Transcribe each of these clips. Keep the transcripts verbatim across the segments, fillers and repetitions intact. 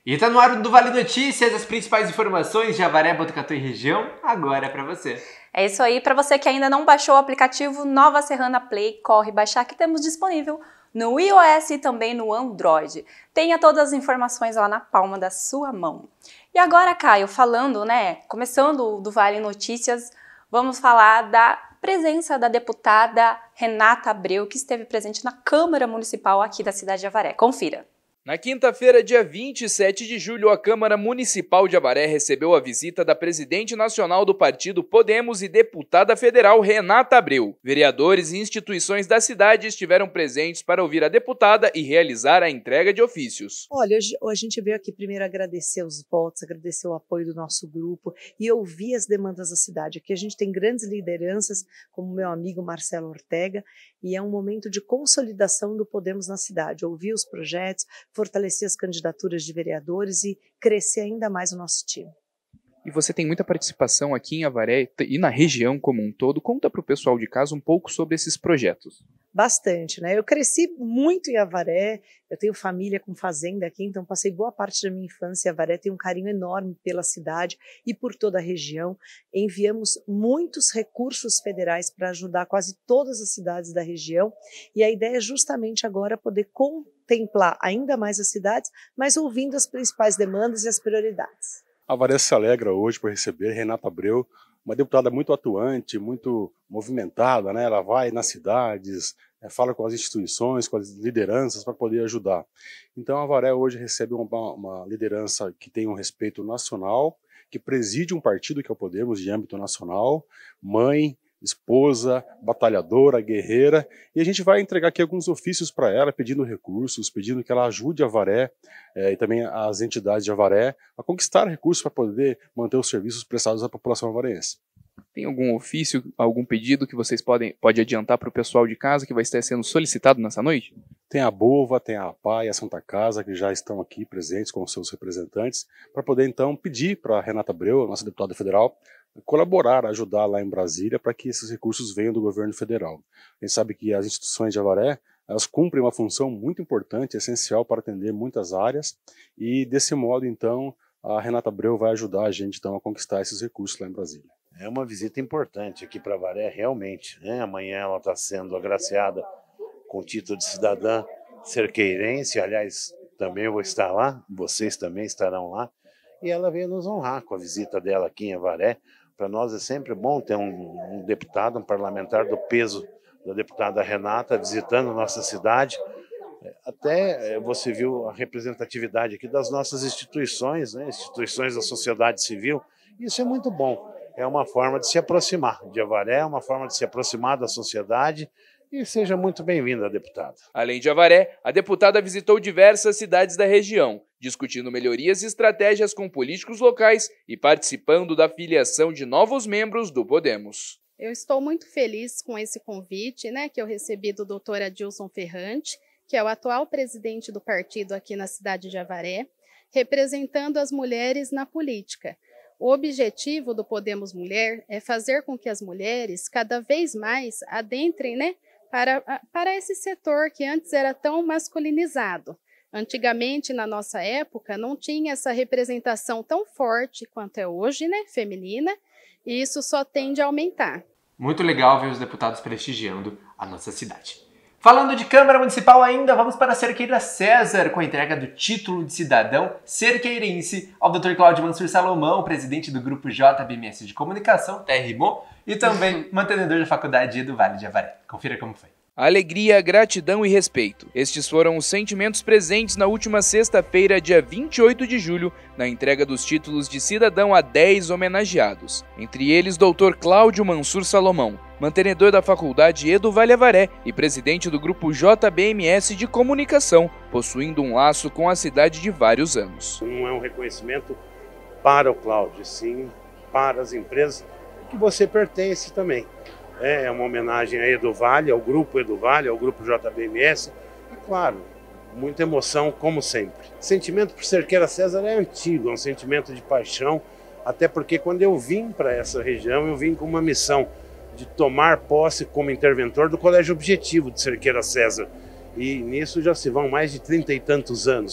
E tá no ar do Vale Notícias, as principais informações de Avaré, Botucatu e região, agora é pra você. É isso aí, para você que ainda não baixou o aplicativo Nova Serrana Play, corre baixar que temos disponível no iOS e também no Android. Tenha todas as informações lá na palma da sua mão. E agora, Caio, falando, né, começando do Vale Notícias, vamos falar da presença da deputada Renata Abreu, que esteve presente na Câmara Municipal aqui da cidade de Avaré. Confira. Na quinta-feira, dia vinte e sete de julho, a Câmara Municipal de Avaré recebeu a visita da presidente nacional do partido Podemos e deputada federal Renata Abreu. Vereadores e instituições da cidade estiveram presentes para ouvir a deputada e realizar a entrega de ofícios. Olha, a gente veio aqui primeiro agradecer os votos, agradecer o apoio do nosso grupo e ouvir as demandas da cidade. Aqui a gente tem grandes lideranças, como meu amigo Marcelo Ortega, e é um momento de consolidação do Podemos na cidade, ouvir os projetos, fortalecer as candidaturas de vereadores e crescer ainda mais o nosso time. E você tem muita participação aqui em Avaré e na região como um todo. Conta para o pessoal de casa um pouco sobre esses projetos. Bastante, né? Eu cresci muito em Avaré, eu tenho família com fazenda aqui, então passei boa parte da minha infância em Avaré, tenho um carinho enorme pela cidade e por toda a região. Enviamos muitos recursos federais para ajudar quase todas as cidades da região e a ideia é justamente agora poder contemplar ainda mais as cidades, mas ouvindo as principais demandas e as prioridades. Avaré se alegra hoje por receber Renata Abreu, uma deputada muito atuante, muito movimentada, né? Ela vai nas cidades, é, fala com as instituições, com as lideranças para poder ajudar. Então a Avaré hoje recebe uma, uma liderança que tem um respeito nacional, que preside um partido que é o Podemos de âmbito nacional, mãe, esposa, batalhadora, guerreira, e a gente vai entregar aqui alguns ofícios para ela, pedindo recursos, pedindo que ela ajude a Avaré é, e também as entidades de Avaré a conquistar recursos para poder manter os serviços prestados à população avarense. Tem algum ofício, algum pedido que vocês podem pode adiantar para o pessoal de casa que vai estar sendo solicitado nessa noite? Tem a Bova, tem a APA e a Santa Casa, que já estão aqui presentes com os seus representantes, para poder então pedir para a Renata Abreu, a nossa deputada federal, colaborar, ajudar lá em Brasília para que esses recursos venham do governo federal. A gente sabe que as instituições de Avaré, elas cumprem uma função muito importante, essencial para atender muitas áreas, e desse modo então a Renata Abreu vai ajudar a gente então a conquistar esses recursos lá em Brasília. É uma visita importante aqui para Avaré, realmente, né? Amanhã ela está sendo agraciada com o título de cidadã cerqueirense, aliás, também eu vou estar lá, vocês também estarão lá, e ela veio nos honrar com a visita dela aqui em Avaré. Para nós é sempre bom ter um, um deputado, um parlamentar do peso da deputada Renata visitando a nossa cidade. Até você viu a representatividade aqui das nossas instituições, né? Instituições da sociedade civil. Isso é muito bom. É uma forma de se aproximar de Avaré, é uma forma de se aproximar da sociedade. E seja muito bem-vinda, deputada. Além de Avaré, a deputada visitou diversas cidades da região, discutindo melhorias e estratégias com políticos locais e participando da filiação de novos membros do Podemos. Eu estou muito feliz com esse convite, né, que eu recebi do doutor Adilson Ferrante, que é o atual presidente do partido aqui na cidade de Avaré, representando as mulheres na política. O objetivo do Podemos Mulher é fazer com que as mulheres cada vez mais adentrem, né, Para, para esse setor que antes era tão masculinizado. Antigamente, na nossa época, não tinha essa representação tão forte quanto é hoje, né, feminina, e isso só tende a aumentar. Muito legal ver os deputados prestigiando a nossa cidade. Falando de Câmara Municipal ainda, vamos para a Cerqueira César, com a entrega do título de cidadão cerqueirense ao doutor Cláudio Mansur Salomão, presidente do Grupo J B M S de Comunicação, T R M O, e também mantenedor da Faculdade do Vale de Avaré. Confira como foi. Alegria, gratidão e respeito. Estes foram os sentimentos presentes na última sexta-feira, dia vinte e oito de julho, na entrega dos títulos de cidadão a dez homenageados. Entre eles, doutor Cláudio Mansur Salomão, mantenedor da Faculdade Edu Vale Avaré e presidente do Grupo J B M S de Comunicação, possuindo um laço com a cidade de vários anos. Não é um reconhecimento para o Cláudio, sim para as empresas que você pertence também. É uma homenagem a Edu Vale, ao Grupo Edu Vale, ao Grupo J B M S e, claro, muita emoção, como sempre. O sentimento por Cerqueira César é antigo, é um sentimento de paixão, até porque quando eu vim para essa região, eu vim com uma missão de tomar posse como interventor do Colégio Objetivo de Cerqueira César. E nisso já se vão mais de trinta e tantos anos.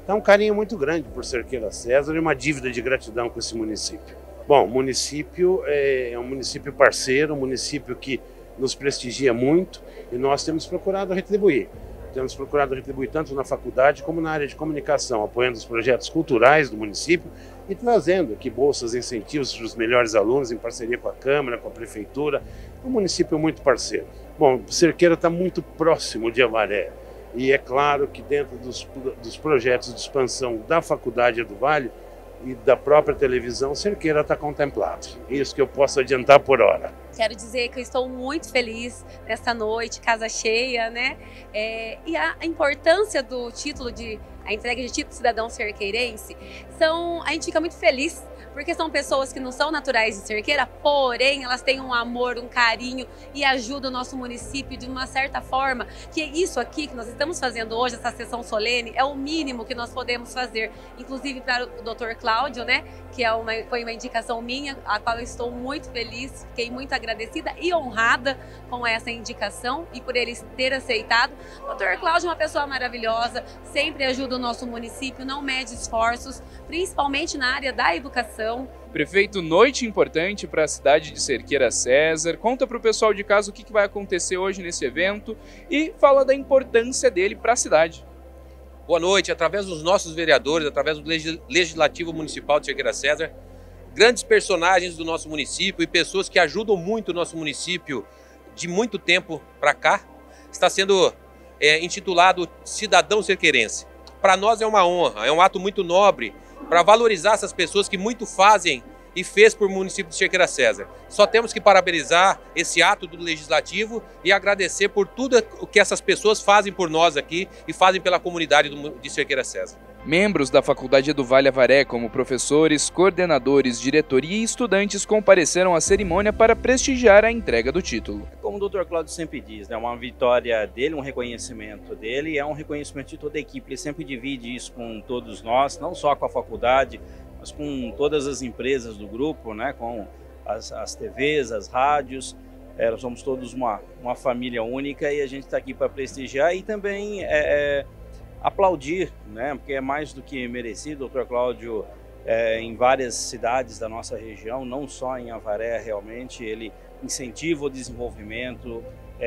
Então, um carinho muito grande por Cerqueira César e uma dívida de gratidão com esse município. Bom, o município é um município parceiro, um município que nos prestigia muito e nós temos procurado retribuir. Temos procurado retribuir tanto na faculdade como na área de comunicação, apoiando os projetos culturais do município e trazendo aqui bolsas e incentivos para os melhores alunos em parceria com a Câmara, com a Prefeitura. É um município muito parceiro. Bom, Cerqueira está muito próximo de Avaré e é claro que dentro dos, dos projetos de expansão da Faculdade do Vale e da própria televisão, Cerqueira está contemplado. Isso que eu posso adiantar por hora. Quero dizer que eu estou muito feliz nesta noite, casa cheia, né? É, e a, a importância do título de a entrega de título de cidadão cerqueirense, são, a gente fica muito feliz porque são pessoas que não são naturais de Cerqueira, porém elas têm um amor, um carinho e ajudam o nosso município de uma certa forma, que isso aqui que nós estamos fazendo hoje, essa sessão solene, é o mínimo que nós podemos fazer, inclusive para o doutor Cláudio, né, que é uma, foi uma indicação minha, a qual eu estou muito feliz, fiquei muito agradecida e honrada com essa indicação e por ele ter aceitado. O doutor Cláudio é uma pessoa maravilhosa, sempre ajuda o nosso município, não mede esforços, principalmente na área da educação. Prefeito, noite importante para a cidade de Cerqueira César. Conta para o pessoal de casa o que vai acontecer hoje nesse evento e fala da importância dele para a cidade. Boa noite. Através dos nossos vereadores, através do Legislativo Municipal de Cerqueira César, grandes personagens do nosso município e pessoas que ajudam muito o nosso município de muito tempo para cá, está sendo é, intitulado Cidadão Cerqueirense. Para nós é uma honra, é um ato muito nobre para valorizar essas pessoas que muito fazem e fez por município de Cerqueira César. Só temos que parabenizar esse ato do Legislativo e agradecer por tudo o que essas pessoas fazem por nós aqui e fazem pela comunidade de Cerqueira César. Membros da Faculdade do Vale Avaré, como professores, coordenadores, diretoria e estudantes, compareceram à cerimônia para prestigiar a entrega do título. Como o doutor Cláudio sempre diz, é né, uma vitória dele, um reconhecimento dele, é um reconhecimento de toda a equipe. Ele sempre divide isso com todos nós, não só com a faculdade, mas com todas as empresas do grupo, né, com as, as T Vs, as rádios. É, nós somos todos uma, uma família única e a gente está aqui para prestigiar e também é, é, aplaudir, né, porque é mais do que merecido. O doutor Cláudio, é, em várias cidades da nossa região, não só em Avaré, realmente, ele incentiva o desenvolvimento,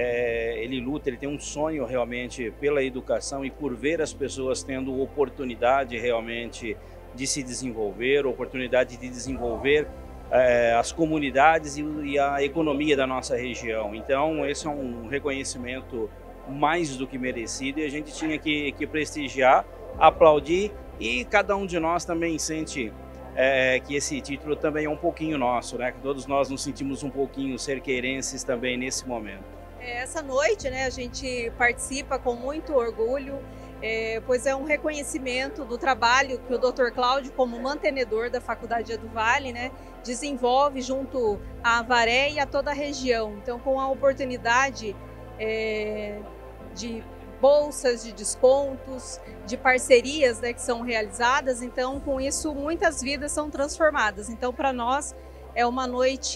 é, ele luta, ele tem um sonho realmente pela educação e por ver as pessoas tendo oportunidade realmente de se desenvolver, oportunidade de desenvolver é, as comunidades e, e a economia da nossa região. Então, esse é um reconhecimento mais do que merecido e a gente tinha que, que prestigiar, aplaudir e cada um de nós também sente é, que esse título também é um pouquinho nosso, né? Que todos nós nos sentimos um pouquinho cerqueirenses também nesse momento. Essa noite, né, a gente participa com muito orgulho, é, pois é um reconhecimento do trabalho que o doutor Cláudio, como mantenedor da Faculdade do Vale, né, desenvolve junto a Avaré e a toda a região. Então, com a oportunidade é, de bolsas, de descontos, de parcerias, né, que são realizadas, então com isso muitas vidas são transformadas. Então, para nós é uma noite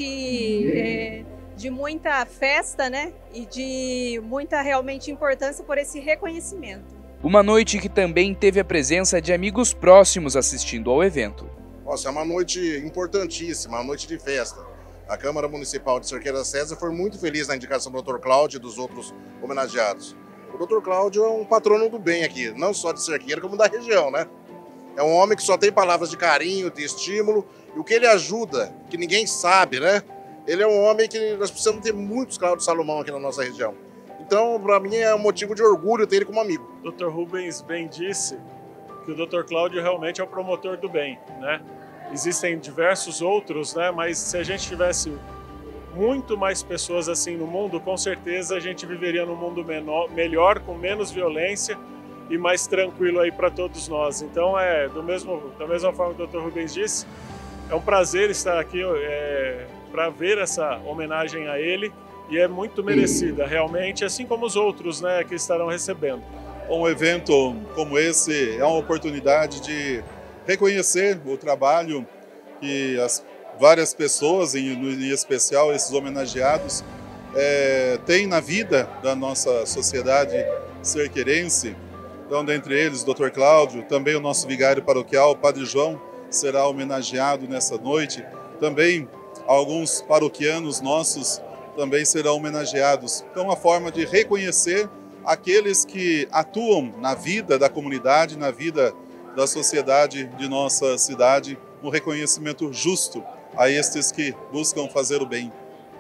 é, de muita festa, né, e de muita realmente importância por esse reconhecimento. Uma noite que também teve a presença de amigos próximos assistindo ao evento. Nossa, é uma noite importantíssima, uma noite de festa. A Câmara Municipal de Cerqueira César foi muito feliz na indicação do doutor Cláudio e dos outros homenageados. O doutor Cláudio é um patrono do bem aqui, não só de Cerqueira, como da região, né? É um homem que só tem palavras de carinho, de estímulo, e o que ele ajuda, que ninguém sabe, né? Ele é um homem que nós precisamos ter muitos Cláudio Salomão aqui na nossa região. Então, para mim, é um motivo de orgulho ter ele como amigo. O doutor Rubens bem disse que o doutor Cláudio realmente é o promotor do bem, né? Existem diversos outros, né? Mas se a gente tivesse muito mais pessoas assim no mundo, com certeza a gente viveria num mundo menor, melhor, com menos violência e mais tranquilo aí para todos nós. Então, é do mesmo, da mesma forma que o doutor Rubens disse, é um prazer estar aqui é, para ver essa homenagem a ele e é muito merecida, realmente, assim como os outros, né, que estarão recebendo. Um evento como esse é uma oportunidade de reconhecer o trabalho que as várias pessoas, em, em especial esses homenageados, é, têm na vida da nossa sociedade cerqueirense. Então, dentre eles, o doutor Cláudio, também o nosso vigário paroquial, o Padre João, será homenageado nessa noite. Também alguns paroquianos nossos também serão homenageados. Então, uma forma de reconhecer aqueles que atuam na vida da comunidade, na vida da sociedade de nossa cidade, um reconhecimento justo a estes que buscam fazer o bem.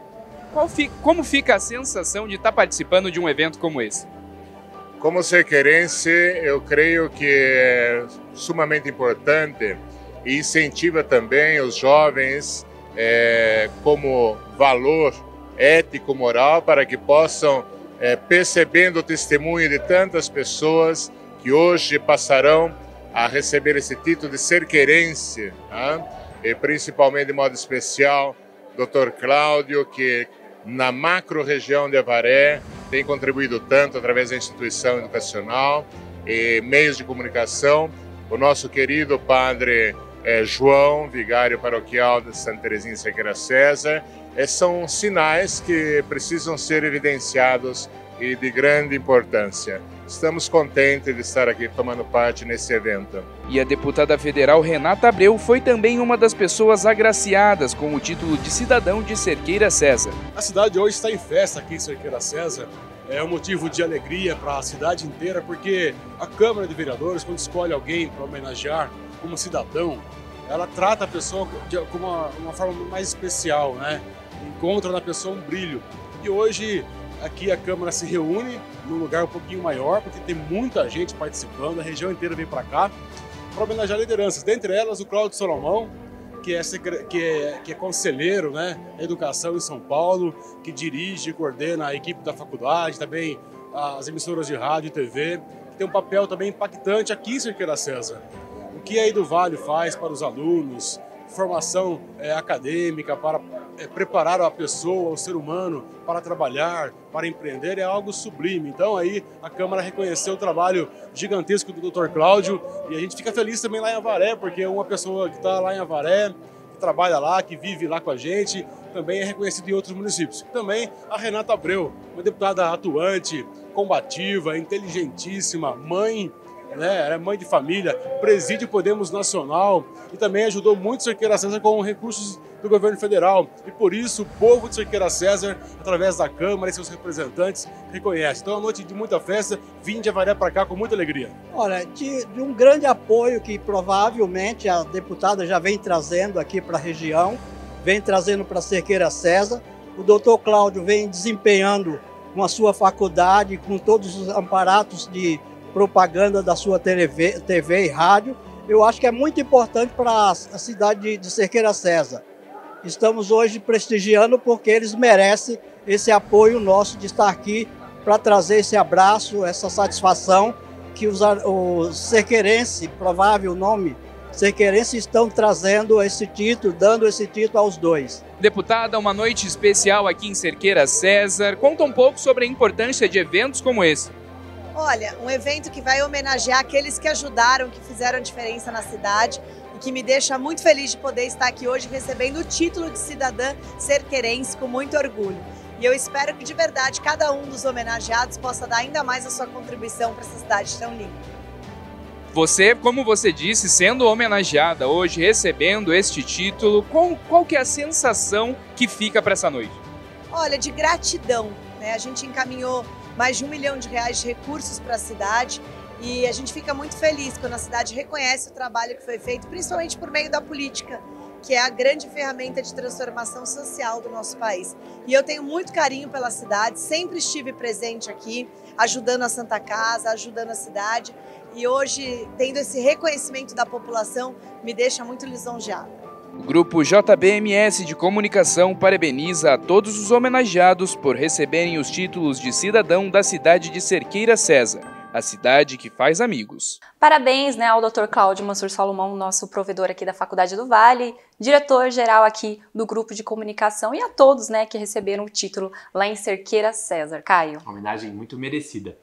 Qual fica, como fica a sensação de estar participando de um evento como esse? Como cerqueirense, eu creio que é sumamente importante e incentiva também os jovens é, como valor ético-moral para que possam, é, percebendo o testemunho de tantas pessoas que hoje passarão a receber esse título de cerqueirense, né? E principalmente de modo especial, doutor Cláudio, que na macro-região de Avaré tem contribuído tanto através da instituição educacional e meios de comunicação. O nosso querido padre eh, João, vigário paroquial de Santa Teresinha e Cerqueira César, eh, são sinais que precisam ser evidenciados e de grande importância. Estamos contentes de estar aqui tomando parte nesse evento. E a deputada federal Renata Abreu foi também uma das pessoas agraciadas com o título de cidadão de Cerqueira César. A cidade hoje está em festa aqui em Cerqueira César. É um motivo de alegria para a cidade inteira, porque a Câmara de Vereadores, quando escolhe alguém para homenagear como cidadão, ela trata a pessoa de uma, uma forma mais especial, né? Encontra na pessoa um brilho. E hoje aqui a Câmara se reúne num lugar um pouquinho maior, porque tem muita gente participando, a região inteira vem para cá, para homenagear lideranças. Dentre elas, o Cláudio Salomão, que é, que é, que é conselheiro, né, da educação em São Paulo, que dirige e coordena a equipe da faculdade, também as emissoras de rádio e T V, que tem um papel também impactante aqui em Cerqueira César. O que a EduVale faz para os alunos, formação é, acadêmica, para é, preparar a pessoa, o ser humano, para trabalhar, para empreender, é algo sublime. Então aí a Câmara reconheceu o trabalho gigantesco do doutor Cláudio e a gente fica feliz também lá em Avaré, porque uma pessoa que está lá em Avaré, que trabalha lá, que vive lá com a gente, também é reconhecida em outros municípios. Também a Renata Abreu, uma deputada atuante, combativa, inteligentíssima, mãe, né, era mãe de família, preside o Podemos Nacional e também ajudou muito Cerqueira César com recursos do governo federal. E por isso o povo de Cerqueira César, através da Câmara e seus representantes, reconhece. Então é uma noite de muita festa, vim de Avaré para cá com muita alegria. Olha, de, de um grande apoio que provavelmente a deputada já vem trazendo aqui para a região, vem trazendo para Cerqueira César. O doutor Cláudio vem desempenhando com a sua faculdade, com todos os aparatos de propaganda da sua T V, T V e rádio. Eu acho que é muito importante para a cidade de, de Cerqueira César. Estamos hoje prestigiando porque eles merecem esse apoio nosso de estar aqui para trazer esse abraço, essa satisfação que os, os cerqueirenses, provável nome, cerqueirenses estão trazendo esse título, dando esse título aos dois. Deputada, uma noite especial aqui em Cerqueira César. Conta um pouco sobre a importância de eventos como esse. Olha, um evento que vai homenagear aqueles que ajudaram, que fizeram a diferença na cidade e que me deixa muito feliz de poder estar aqui hoje recebendo o título de cidadã cerqueirense com muito orgulho. E eu espero que de verdade cada um dos homenageados possa dar ainda mais a sua contribuição para essa cidade tão linda. Você, como você disse, sendo homenageada hoje, recebendo este título, qual, qual que é a sensação que fica para essa noite? Olha, de gratidão, né? A gente encaminhou mais de um milhão de reais de recursos para a cidade e a gente fica muito feliz quando a cidade reconhece o trabalho que foi feito, principalmente por meio da política, que é a grande ferramenta de transformação social do nosso país. E eu tenho muito carinho pela cidade, sempre estive presente aqui, ajudando a Santa Casa, ajudando a cidade, e hoje, tendo esse reconhecimento da população, me deixa muito lisonjeada. O Grupo J B M S de Comunicação parabeniza a todos os homenageados por receberem os títulos de cidadão da cidade de Cerqueira César, a cidade que faz amigos. Parabéns, né, ao doutor Cláudio Mansur Salomão, nosso provedor aqui da Faculdade do Vale, diretor-geral aqui do Grupo de Comunicação e a todos, né, que receberam o título lá em Cerqueira César. Caio. Uma homenagem muito merecida.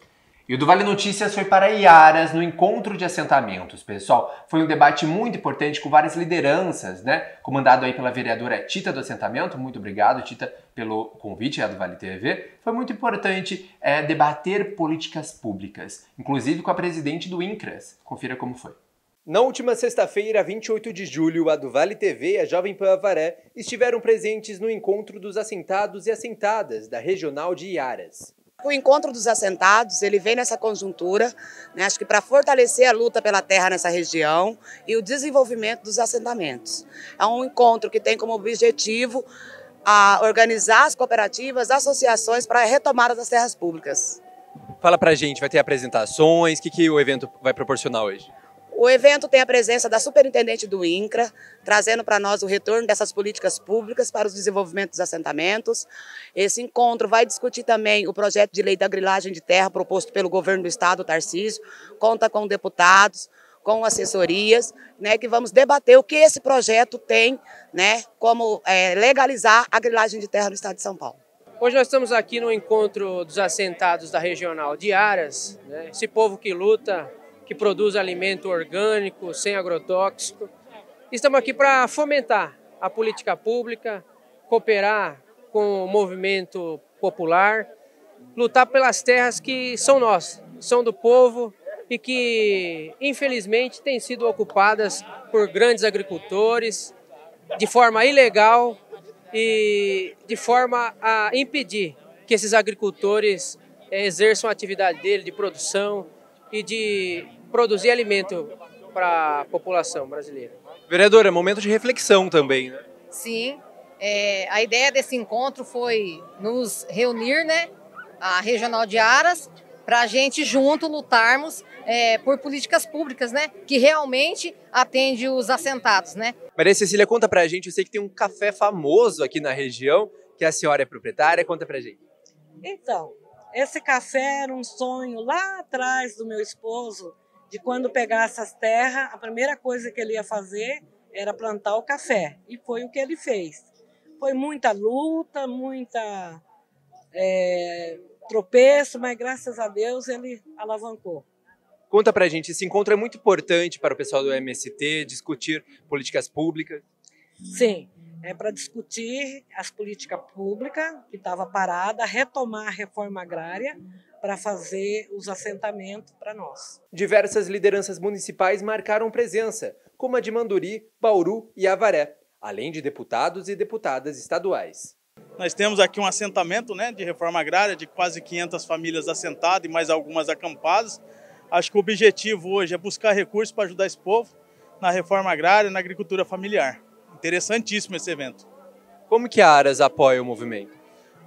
E o do Vale Notícias foi para Iaras no encontro de assentamentos, pessoal. Foi um debate muito importante com várias lideranças, né? Comandado aí pela vereadora Tita do Assentamento. Muito obrigado, Tita, pelo convite é do Vale T V. Foi muito importante é, debater políticas públicas, inclusive com a presidente do INCRAS. Confira como foi. Na última sexta-feira, vinte e oito de julho, a do Vale T V e a Jovem Pan Avaré estiveram presentes no encontro dos assentados e assentadas da Regional de Iaras. O encontro dos assentados, ele vem nessa conjuntura, né, acho que para fortalecer a luta pela terra nessa região e o desenvolvimento dos assentamentos. É um encontro que tem como objetivo a organizar as cooperativas, associações para a retomada das terras públicas. Fala pra gente, vai ter apresentações, o que, que o evento vai proporcionar hoje? O evento tem a presença da superintendente do INCRA, trazendo para nós o retorno dessas políticas públicas para o desenvolvimento dos assentamentos. Esse encontro vai discutir também o projeto de lei da grilagem de terra proposto pelo governo do estado, Tarcísio, conta com deputados, com assessorias, né, que vamos debater o que esse projeto tem, né, como é, legalizar a grilagem de terra no estado de São Paulo. Hoje nós estamos aqui no encontro dos assentados da Regional de Iaras, né, esse povo que luta, que produz alimento orgânico, sem agrotóxico. Estamos aqui para fomentar a política pública, cooperar com o movimento popular, lutar pelas terras que são nossas, são do povo e que, infelizmente, têm sido ocupadas por grandes agricultores de forma ilegal e de forma a impedir que esses agricultores exerçam a atividade dele de produção e de produzir alimento para a população brasileira. Vereadora, momento de reflexão também, né? Sim, é, a ideia desse encontro foi nos reunir, né, a Regional de Iaras, para a gente junto lutarmos é, por políticas públicas, né, que realmente atende os assentados, né? Maria Cecília, conta pra gente, eu sei que tem um café famoso aqui na região, que a senhora é proprietária, conta pra gente. Então, esse café era um sonho lá atrás do meu esposo, de quando pegasse as terras, a primeira coisa que ele ia fazer era plantar o café. E foi o que ele fez. Foi muita luta, muita é, tropeço, mas graças a Deus ele alavancou. Conta pra gente, esse encontro é muito importante para o pessoal do M S T, discutir políticas públicas. Sim. É para discutir as políticas públicas, que estava parada, retomar a reforma agrária para fazer os assentamentos para nós. Diversas lideranças municipais marcaram presença, como a de Manduri, Bauru e Avaré, além de deputados e deputadas estaduais. Nós temos aqui um assentamento, né, de reforma agrária de quase quinhentas famílias assentadas e mais algumas acampadas. Acho que o objetivo hoje é buscar recursos para ajudar esse povo na reforma agrária e na agricultura familiar. Interessantíssimo esse evento. Como que a Aras apoia o movimento?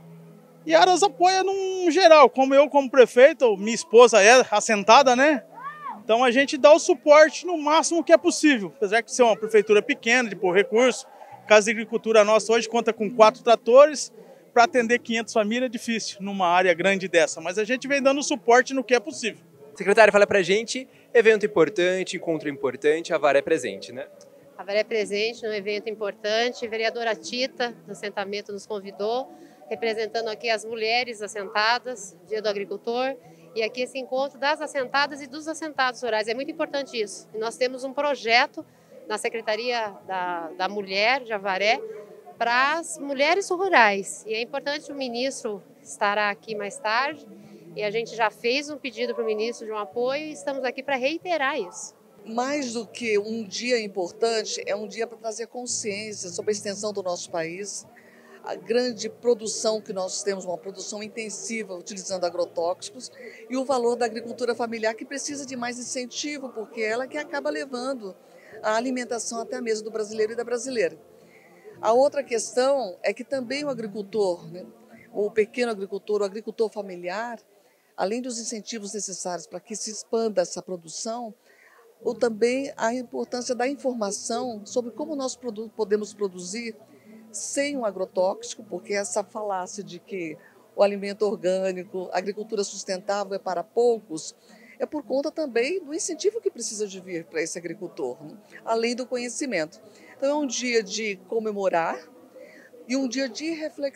E a Aras apoia num geral, como eu como prefeito, minha esposa é assentada, né? Então a gente dá o suporte no máximo que é possível. Apesar de ser uma prefeitura pequena, de pôr recurso, a Casa de Agricultura nossa hoje conta com quatro tratores, para atender quinhentas famílias é difícil numa área grande dessa, mas a gente vem dando suporte no que é possível. Secretário, fala pra gente, evento importante, encontro importante, a Avaré é presente, né? A Avaré é presente num evento importante, a vereadora Tita, do assentamento, nos convidou, representando aqui as mulheres assentadas, Dia do Agricultor, e aqui esse encontro das assentadas e dos assentados rurais. É muito importante isso. E nós temos um projeto na Secretaria da, da Mulher de Avaré para as mulheres rurais. E é importante, o ministro estará aqui mais tarde, e a gente já fez um pedido para o ministro de um apoio e estamos aqui para reiterar isso. Mais do que um dia importante, é um dia para trazer consciência sobre a extensão do nosso país, a grande produção que nós temos, uma produção intensiva utilizando agrotóxicos, e o valor da agricultura familiar que precisa de mais incentivo, porque é ela que acaba levando a alimentação até a mesa do brasileiro e da brasileira. A outra questão é que também o agricultor, né, o pequeno agricultor, o agricultor familiar, além dos incentivos necessários para que se expanda essa produção, ou também a importância da informação sobre como nós produ- podemos produzir sem um agrotóxico, porque essa falácia de que o alimento orgânico, a agricultura sustentável é para poucos, é por conta também do incentivo que precisa de vir para esse agricultor, né? Além do conhecimento. Então é um dia de comemorar e um dia de reflexão.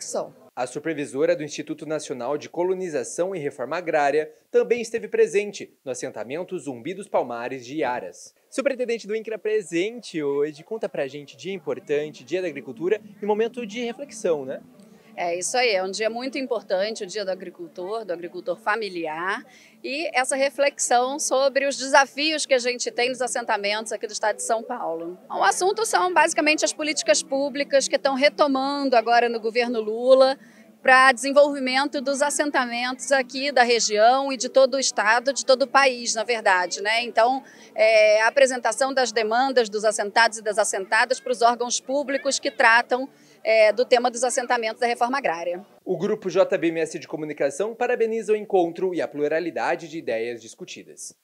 A supervisora do Instituto Nacional de Colonização e Reforma Agrária também esteve presente no assentamento Zumbi dos Palmares de Iaras. Superintendente do INCRA presente hoje, conta pra gente, dia importante, dia da agricultura e momento de reflexão, né? É isso aí, é um dia muito importante, o dia do agricultor, do agricultor familiar, e essa reflexão sobre os desafios que a gente tem nos assentamentos aqui do estado de São Paulo. O assunto são basicamente as políticas públicas que estão retomando agora no governo Lula para desenvolvimento dos assentamentos aqui da região e de todo o estado, de todo o país, na verdade, né? Então, é, a apresentação das demandas dos assentados e das assentadas para os órgãos públicos que tratam É, do tema dos assentamentos da reforma agrária. O Grupo J B M S de Comunicação parabeniza o encontro e a pluralidade de ideias discutidas.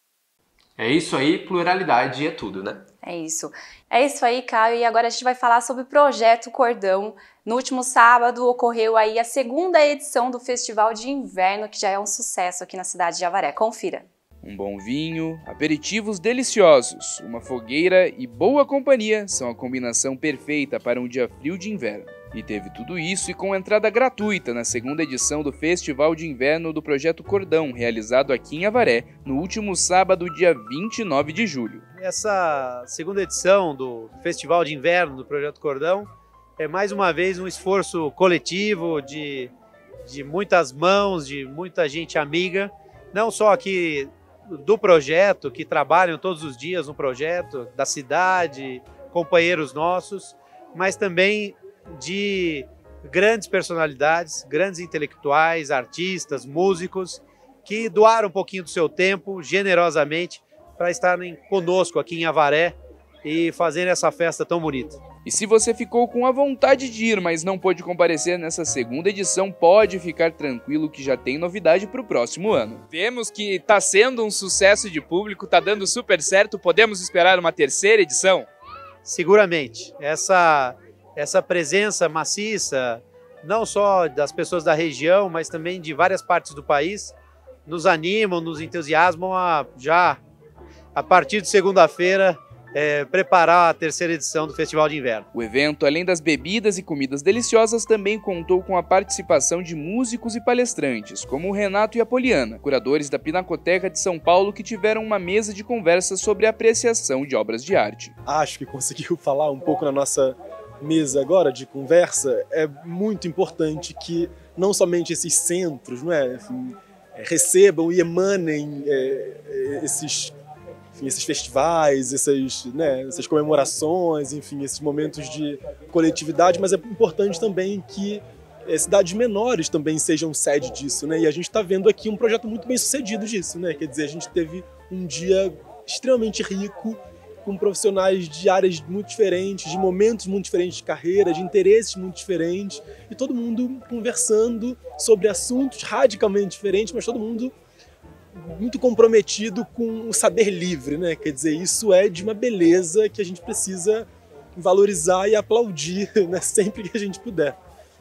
É isso aí, pluralidade é tudo, né? É isso. É isso aí, Caio. E agora a gente vai falar sobre o Projeto Cordão. No último sábado ocorreu aí a segunda edição do Festival de Inverno, que já é um sucesso aqui na cidade de Avaré. Confira. Um bom vinho, aperitivos deliciosos, uma fogueira e boa companhia são a combinação perfeita para um dia frio de inverno. E teve tudo isso e com entrada gratuita na segunda edição do Festival de Inverno do Projeto Cordão, realizado aqui em Avaré, no último sábado, dia vinte e nove de julho. Essa segunda edição do Festival de Inverno do Projeto Cordão é mais uma vez um esforço coletivo de, de muitas mãos, de muita gente amiga, não só aqui do projeto, que trabalham todos os dias no projeto, da cidade, companheiros nossos, mas também de grandes personalidades, grandes intelectuais, artistas, músicos, que doaram um pouquinho do seu tempo, generosamente, para estarem conosco aqui em Avaré e fazerem essa festa tão bonita. E se você ficou com a vontade de ir, mas não pôde comparecer nessa segunda edição, pode ficar tranquilo que já tem novidade para o próximo ano. Vemos que está sendo um sucesso de público, está dando super certo, podemos esperar uma terceira edição? Seguramente. Essa, essa presença maciça, não só das pessoas da região, mas também de várias partes do país, nos animam, nos entusiasmam a já, a partir de segunda-feira, É, preparar a terceira edição do Festival de Inverno. O evento, além das bebidas e comidas deliciosas, também contou com a participação de músicos e palestrantes, como o Renato e a Poliana, curadores da Pinacoteca de São Paulo, que tiveram uma mesa de conversa sobre a apreciação de obras de arte. Acho que conseguiu falar um pouco na nossa mesa agora de conversa. É muito importante que não somente esses centros, não é, enfim, recebam e emanem é, esses Enfim, esses festivais, essas, né, essas comemorações, enfim, esses momentos de coletividade, mas é importante também que é, cidades menores também sejam sede disso, né? E a gente está vendo aqui um projeto muito bem sucedido disso, né? Quer dizer, a gente teve um dia extremamente rico, com profissionais de áreas muito diferentes, de momentos muito diferentes de carreira, de interesses muito diferentes, e todo mundo conversando sobre assuntos radicalmente diferentes, mas todo mundo muito comprometido com o saber livre, né? Quer dizer, isso é de uma beleza que a gente precisa valorizar e aplaudir, né? Sempre que a gente puder.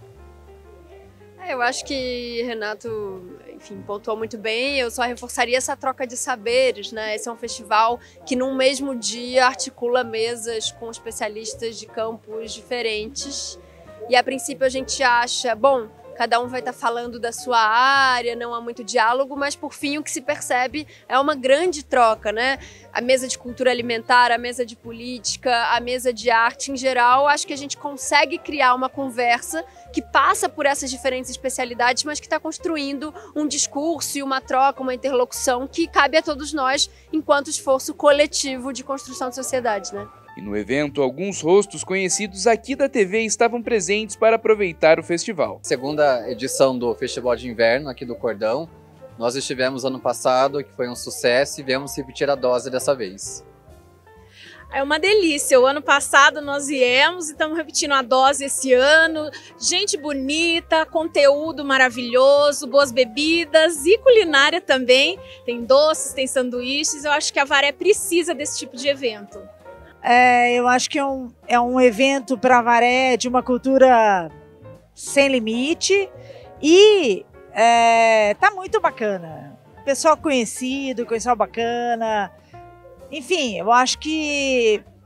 É, eu acho que Renato, enfim, pontuou muito bem. Eu só reforçaria essa troca de saberes, né? Esse é um festival que num mesmo dia articula mesas com especialistas de campos diferentes. E a princípio a gente acha, bom, cada um vai estar falando da sua área, não há muito diálogo, mas por fim o que se percebe é uma grande troca, né? A mesa de cultura alimentar, a mesa de política, a mesa de arte em geral, acho que a gente consegue criar uma conversa que passa por essas diferentes especialidades, mas que está construindo um discurso e uma troca, uma interlocução que cabe a todos nós enquanto esforço coletivo de construção de sociedade, né? E no evento, alguns rostos conhecidos aqui da T V estavam presentes para aproveitar o festival. Segunda edição do Festival de Inverno aqui do Cordão. Nós estivemos ano passado, que foi um sucesso, e viemos repetir a dose dessa vez. É uma delícia. O ano passado nós viemos e estamos repetindo a dose esse ano. Gente bonita, conteúdo maravilhoso, boas bebidas e culinária também. Tem doces, tem sanduíches. Eu acho que a Avaré precisa desse tipo de evento. É, eu acho que é um, é um evento para Avaré de uma cultura sem limite e é, tá muito bacana. Pessoal conhecido, pessoal bacana. Enfim, eu acho que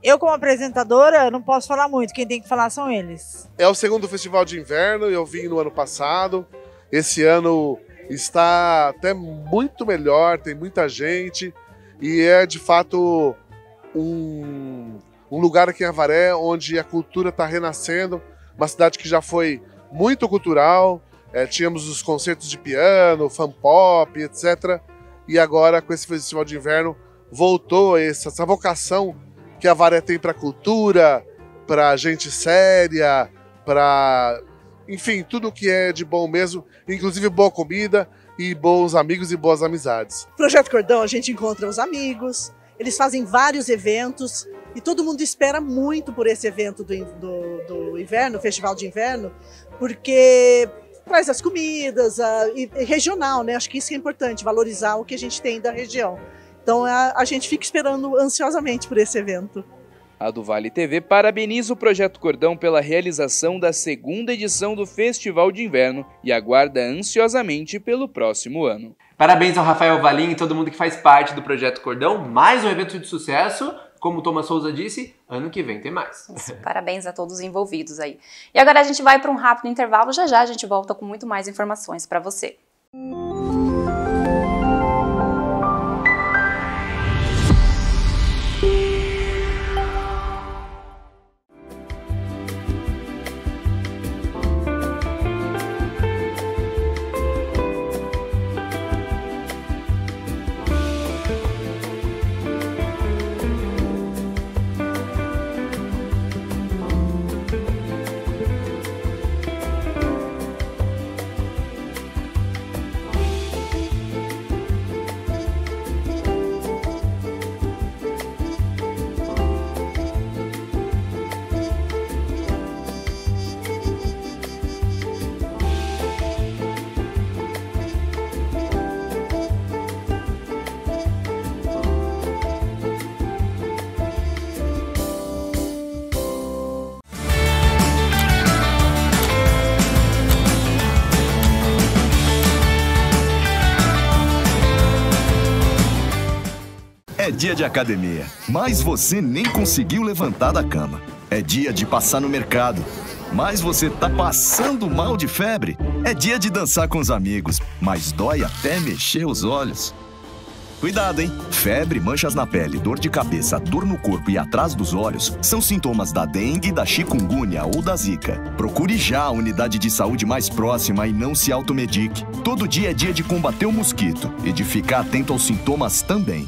Eu, como apresentadora, não posso falar muito, quem tem que falar são eles. É o segundo festival de inverno, eu vim no ano passado. Esse ano está até muito melhor, tem muita gente e é de fato um, um lugar aqui em Avaré onde a cultura está renascendo, uma cidade que já foi muito cultural, é, tínhamos os concertos de piano, fan pop, etcétera. E agora com esse festival de inverno voltou essa, essa vocação que a Avaré tem para cultura, para gente séria, para, enfim, tudo que é de bom mesmo, inclusive boa comida e bons amigos e boas amizades. Projeto Cordão, a gente encontra os amigos, eles fazem vários eventos e todo mundo espera muito por esse evento do, do, do inverno, Festival de Inverno, porque traz as comidas, a, e, e regional, né? Acho que isso que é importante, valorizar o que a gente tem da região. Então a, a gente fica esperando ansiosamente por esse evento. A do Vale T V parabeniza o Projeto Cordão pela realização da segunda edição do Festival de Inverno e aguarda ansiosamente pelo próximo ano. Parabéns ao Rafael Valim e todo mundo que faz parte do Projeto Cordão. Mais um evento de sucesso. Como o Thomas Souza disse, ano que vem tem mais. Isso, parabéns a todos os envolvidos aí. E agora a gente vai para um rápido intervalo. Já já a gente volta com muito mais informações para você. É dia de academia, mas você nem conseguiu levantar da cama. É dia de passar no mercado, mas você tá passando mal de febre. É dia de dançar com os amigos, mas dói até mexer os olhos. Cuidado, hein? Febre, manchas na pele, dor de cabeça, dor no corpo e atrás dos olhos são sintomas da dengue, da chikungunya ou da zika. Procure já a unidade de saúde mais próxima e não se automedique. Todo dia é dia de combater o mosquito e de ficar atento aos sintomas também.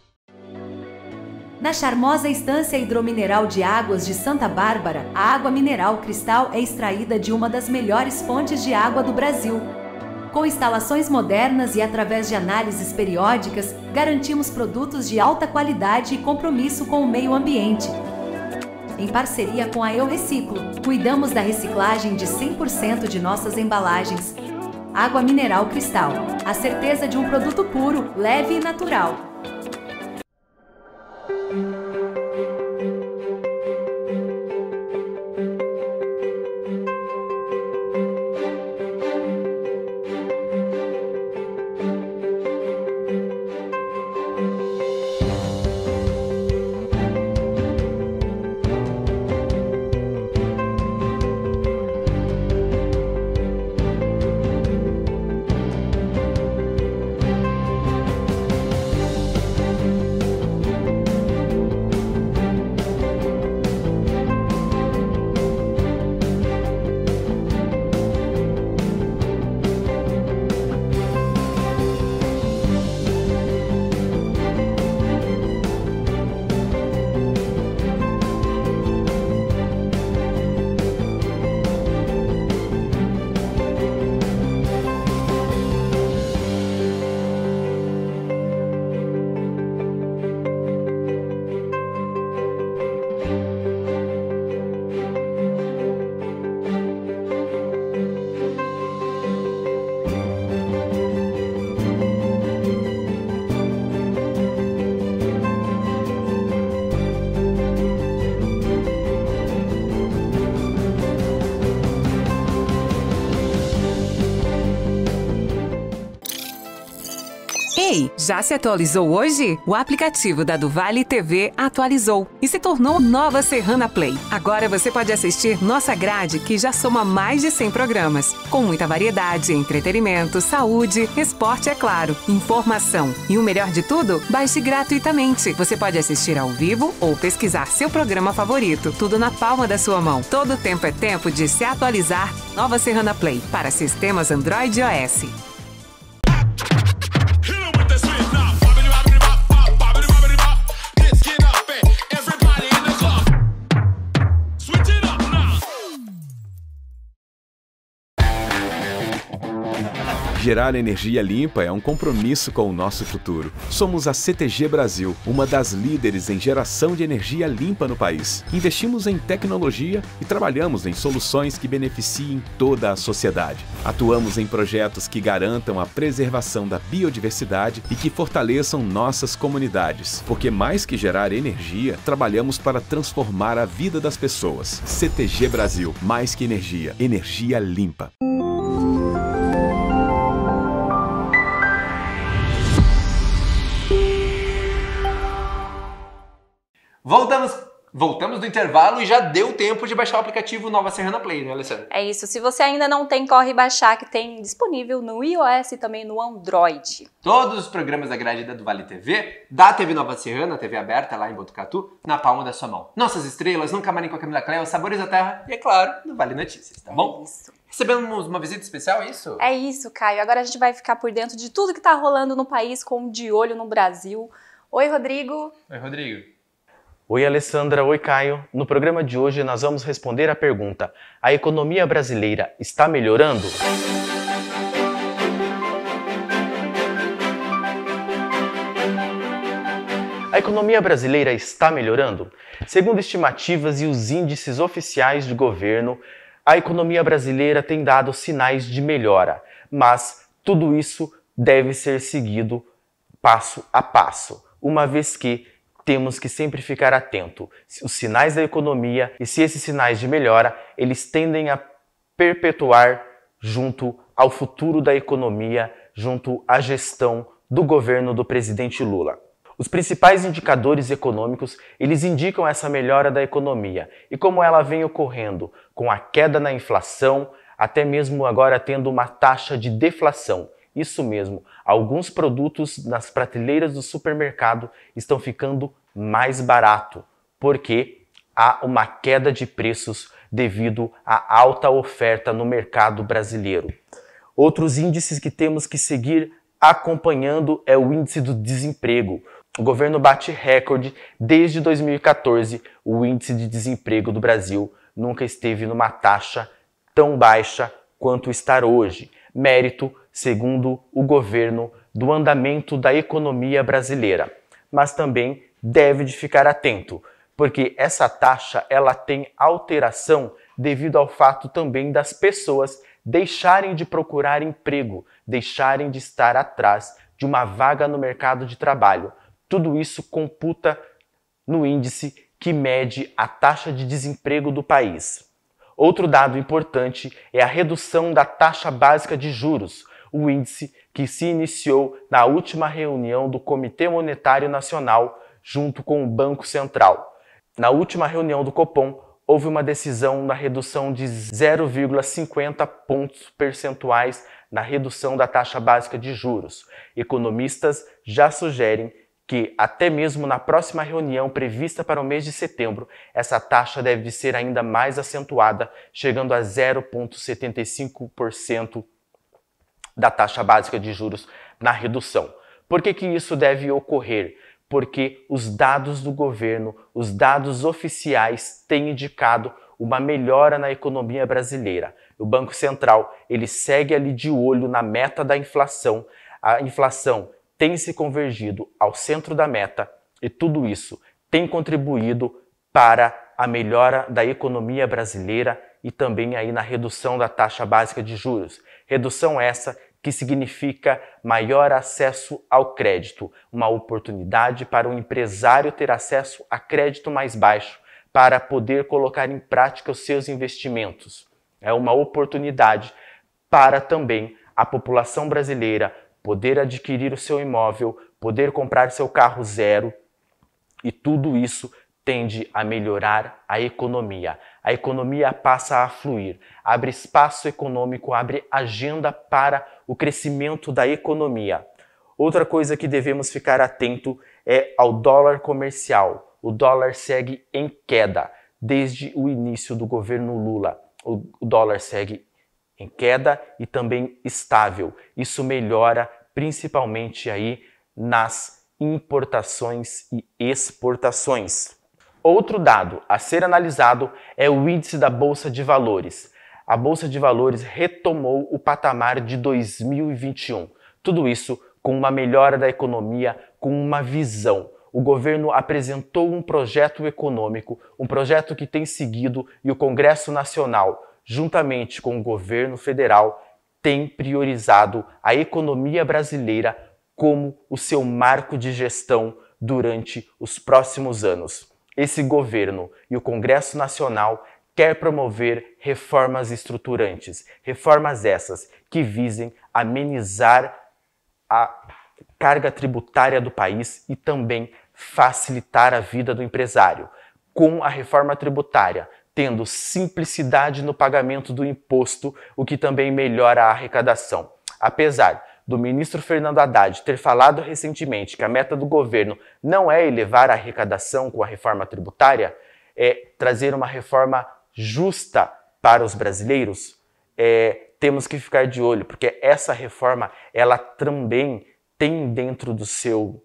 Na charmosa Estância Hidromineral de Águas de Santa Bárbara, a água mineral cristal é extraída de uma das melhores fontes de água do Brasil. Com instalações modernas e através de análises periódicas, garantimos produtos de alta qualidade e compromisso com o meio ambiente. Em parceria com a Eu Reciclo, cuidamos da reciclagem de cem por cento de nossas embalagens. Água mineral cristal, a certeza de um produto puro, leve e natural. Ei, já se atualizou hoje? O aplicativo da Duvale T V atualizou e se tornou Nova Serrana Play. Agora você pode assistir nossa grade, que já soma mais de cem programas, com muita variedade, entretenimento, saúde, esporte, é claro, informação. E o melhor de tudo, baixe gratuitamente. Você pode assistir ao vivo ou pesquisar seu programa favorito, tudo na palma da sua mão. Todo tempo é tempo de se atualizar. Nova Serrana Play, para sistemas Android e iOS. Gerar energia limpa é um compromisso com o nosso futuro. Somos a C T G Brasil, uma das líderes em geração de energia limpa no país. Investimos em tecnologia e trabalhamos em soluções que beneficiem toda a sociedade. Atuamos em projetos que garantam a preservação da biodiversidade e que fortaleçam nossas comunidades. Porque mais que gerar energia, trabalhamos para transformar a vida das pessoas. C T G Brasil, mais que energia, energia limpa. Voltamos, voltamos do intervalo e já deu tempo de baixar o aplicativo Nova Serrana Play, né, Alessandra? É isso. Se você ainda não tem, corre baixar, que tem disponível no iOS e também no Android. Todos os programas da grade da Duvale T V, da T V Nova Serrana, T V aberta lá em Botucatu, na palma da sua mão. Nossas estrelas, Nunca Marem com a Camila Cléo, Sabores da Terra e, é claro, do Vale Notícias, tá bom? É isso. Recebemos uma visita especial, é isso? É isso, Caio. Agora a gente vai ficar por dentro de tudo que tá rolando no país, com De Olho no Brasil. Oi, Rodrigo. Oi, Rodrigo. Oi, Alessandra. Oi, Caio. No programa de hoje nós vamos responder a pergunta: a economia brasileira está melhorando? A economia brasileira está melhorando? Segundo estimativas e os índices oficiais de governo, a economia brasileira tem dado sinais de melhora, mas tudo isso deve ser seguido passo a passo, uma vez que temos que sempre ficar atento. Os sinais da economia, e se esses sinais de melhora, eles tendem a perpetuar junto ao futuro da economia, junto à gestão do governo do presidente Lula. Os principais indicadores econômicos, eles indicam essa melhora da economia e como ela vem ocorrendo, com a queda na inflação, até mesmo agora tendo uma taxa de deflação. Isso mesmo, alguns produtos nas prateleiras do supermercado estão ficando mais barato, porque há uma queda de preços devido à alta oferta no mercado brasileiro. Outros índices que temos que seguir acompanhando é o índice do desemprego. O governo bate recorde desde dois mil e quatorze. O índice de desemprego do Brasil nunca esteve numa taxa tão baixa quanto está hoje. Mérito, segundo o governo, do andamento da economia brasileira. Mas também deve de ficar atento, porque essa taxa ela tem alteração devido ao fato também das pessoas deixarem de procurar emprego, deixarem de estar atrás de uma vaga no mercado de trabalho. Tudo isso computa no índice que mede a taxa de desemprego do país. Outro dado importante é a redução da taxa básica de juros, o índice que se iniciou na última reunião do Comitê Monetário Nacional junto com o Banco Central. Na última reunião do Copom, houve uma decisão na redução de zero vírgula cinquenta pontos percentuais na redução da taxa básica de juros. Economistas já sugerem que até mesmo na próxima reunião prevista para o mês de setembro, essa taxa deve ser ainda mais acentuada, chegando a zero vírgula setenta e cinco por cento da taxa básica de juros na redução. Por que que isso deve ocorrer? Porque os dados do governo, os dados oficiais têm indicado uma melhora na economia brasileira. O Banco Central, ele segue ali de olho na meta da inflação. A inflação tem se convergido ao centro da meta e tudo isso tem contribuído para a melhora da economia brasileira e também aí na redução da taxa básica de juros. Redução essa que significa maior acesso ao crédito, uma oportunidade para o empresário ter acesso a crédito mais baixo para poder colocar em prática os seus investimentos. É uma oportunidade para também a população brasileira poder adquirir o seu imóvel, poder comprar seu carro zero, e tudo isso tende a melhorar a economia. A economia passa a fluir, abre espaço econômico, abre agenda para o crescimento da economia. Outra coisa que devemos ficar atento é ao dólar comercial. O dólar segue em queda desde o início do governo Lula. O dólar segue em queda e também estável. Isso melhora principalmente aí nas importações e exportações. Outro dado a ser analisado é o índice da Bolsa de Valores. A Bolsa de Valores retomou o patamar de dois mil e vinte e um. Tudo isso com uma melhora da economia, com uma visão. O governo apresentou um projeto econômico, um projeto que tem seguido, e o Congresso Nacional, juntamente com o governo federal, tem priorizado a economia brasileira como o seu marco de gestão durante os próximos anos. Esse governo e o Congresso Nacional quer promover reformas estruturantes, reformas essas que visem amenizar a carga tributária do país e também facilitar a vida do empresário. Com a reforma tributária, tendo simplicidade no pagamento do imposto, o que também melhora a arrecadação. Apesar do ministro Fernando Haddad ter falado recentemente que a meta do governo não é elevar a arrecadação com a reforma tributária, é trazer uma reforma justa para os brasileiros, é, temos que ficar de olho, porque essa reforma ela também tem dentro do seu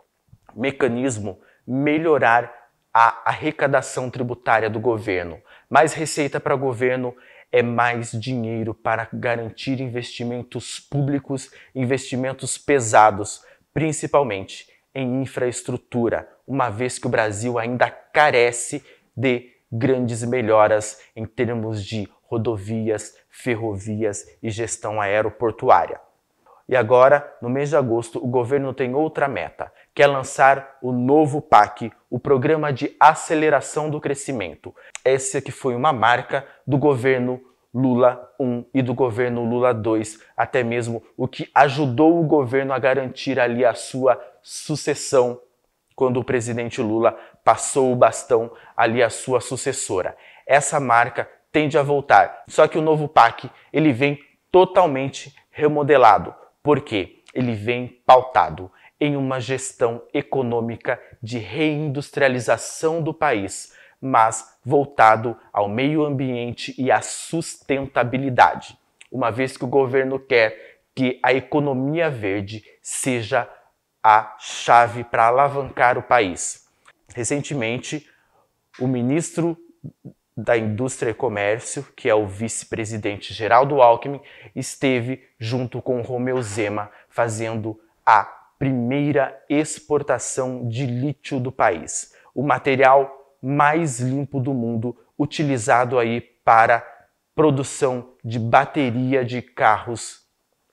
mecanismo melhorar a arrecadação tributária do governo. Mais receita para o governo é mais dinheiro para garantir investimentos públicos, investimentos pesados, principalmente em infraestrutura, uma vez que o Brasil ainda carece de grandes melhoras em termos de rodovias, ferrovias e gestão aeroportuária. E agora, no mês de agosto, o governo tem outra meta, que é lançar o novo P A C, o Programa de Aceleração do Crescimento. Essa que foi uma marca do governo Lula um e do governo Lula dois, até mesmo o que ajudou o governo a garantir ali a sua sucessão, quando o presidente Lula passou o bastão ali à sua sucessora. Essa marca tende a voltar, só que o novo P A C ele vem totalmente remodelado, porque ele vem pautado em uma gestão econômica de reindustrialização do país, mas voltado ao meio ambiente e à sustentabilidade, uma vez que o governo quer que a economia verde seja a chave para alavancar o país. Recentemente, o ministro da Indústria e Comércio, que é o vice-presidente Geraldo Alckmin, esteve junto com Romeu Zema fazendo a primeira exportação de lítio do país, o material mais limpo do mundo, utilizado aí para produção de bateria de carros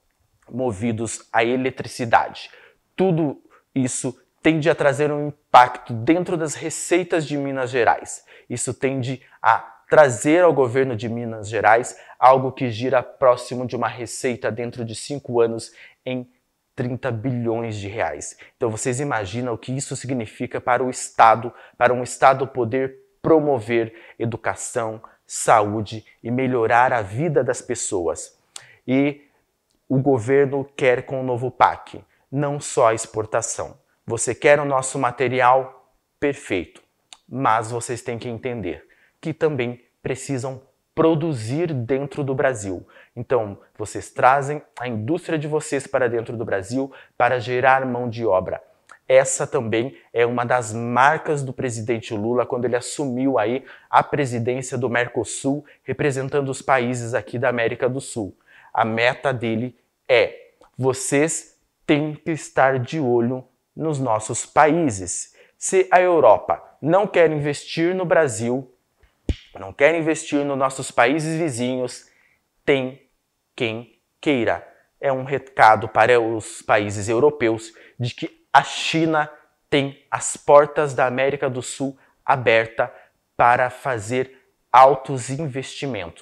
movidos a eletricidade. Tudo isso tende a trazer um impacto dentro das receitas de Minas Gerais. Isso tende a trazer ao governo de Minas Gerais algo que gira próximo de uma receita dentro de cinco anos em trinta bilhões de reais. Então vocês imaginam o que isso significa para o Estado, para um Estado poder promover educação, saúde e melhorar a vida das pessoas. E o governo quer com o novo P A C não só a exportação. Você quer o nosso material? Perfeito. Mas vocês têm que entender que também precisam produzir dentro do Brasil. Então, vocês trazem a indústria de vocês para dentro do Brasil para gerar mão de obra. Essa também é uma das marcas do presidente Lula quando ele assumiu aí a presidência do Mercosul, representando os países aqui da América do Sul. A meta dele é: vocês têm que estar de olho nos nossos países. Se a Europa não quer investir no Brasil, não quer investir nos nossos países vizinhos, tem quem queira. É um recado para os países europeus de que a China tem as portas da América do Sul abertas para fazer altos investimentos.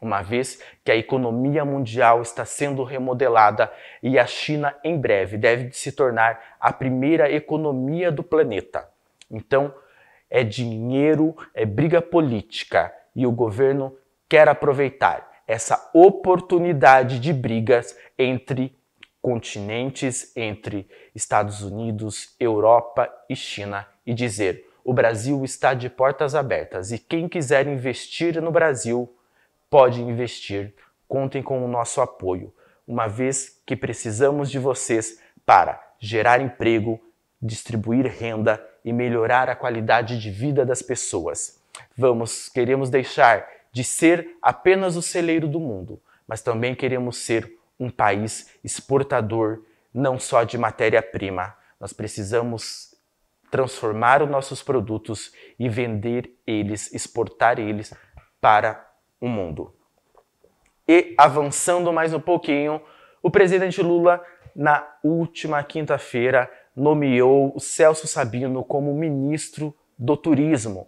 uma vez que a economia mundial está sendo remodelada e a China em breve deve se tornar a primeira economia do planeta. Então, é dinheiro, é briga política e o governo quer aproveitar essa oportunidade de brigas entre continentes, entre Estados Unidos, Europa e China e dizer: o Brasil está de portas abertas e quem quiser investir no Brasil pode investir, contem com o nosso apoio, uma vez que precisamos de vocês para gerar emprego, distribuir renda e melhorar a qualidade de vida das pessoas. Vamos, queremos deixar de ser apenas o celeiro do mundo, mas também queremos ser um país exportador, não só de matéria-prima. Nós precisamos transformar os nossos produtos e vender eles, exportar eles para o mundo. E avançando mais um pouquinho, o presidente Lula, na última quinta-feira, nomeou o Celso Sabino como ministro do Turismo.